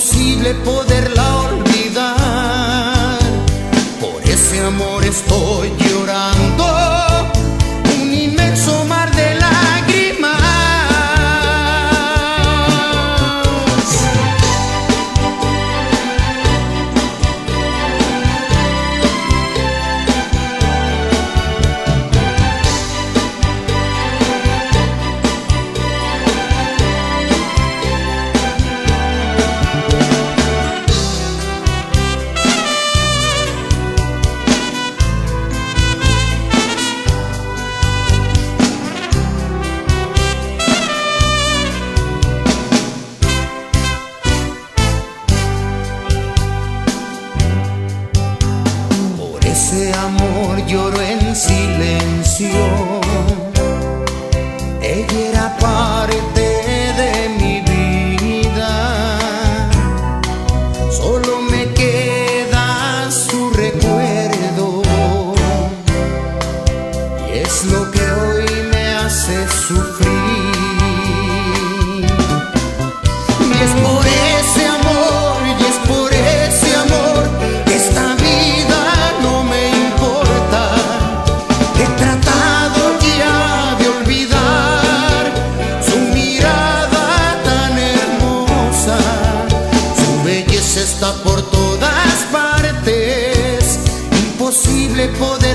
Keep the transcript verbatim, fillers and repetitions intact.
imposible poderla olvidar. Por ese amor estoy llorando, un inmenso mar de lágrimas. Ese amor lloro en silencio. Ella era parte de mi vida. Solo me queda su recuerdo, y es lo que hoy me hace sufrir. Y es por ese amor, y es por ese amor que esta vida no me importa. He tratado ya de olvidar su mirada tan hermosa. Su belleza está por todas partes, imposible poder